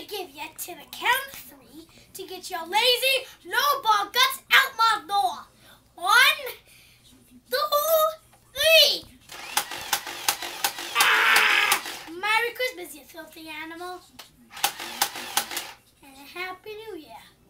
give you to the count of 3 to get your lazy, no-ball guts out my door. 1, 2, 3. Ah! Merry Christmas, you filthy animal. And a Happy New Year.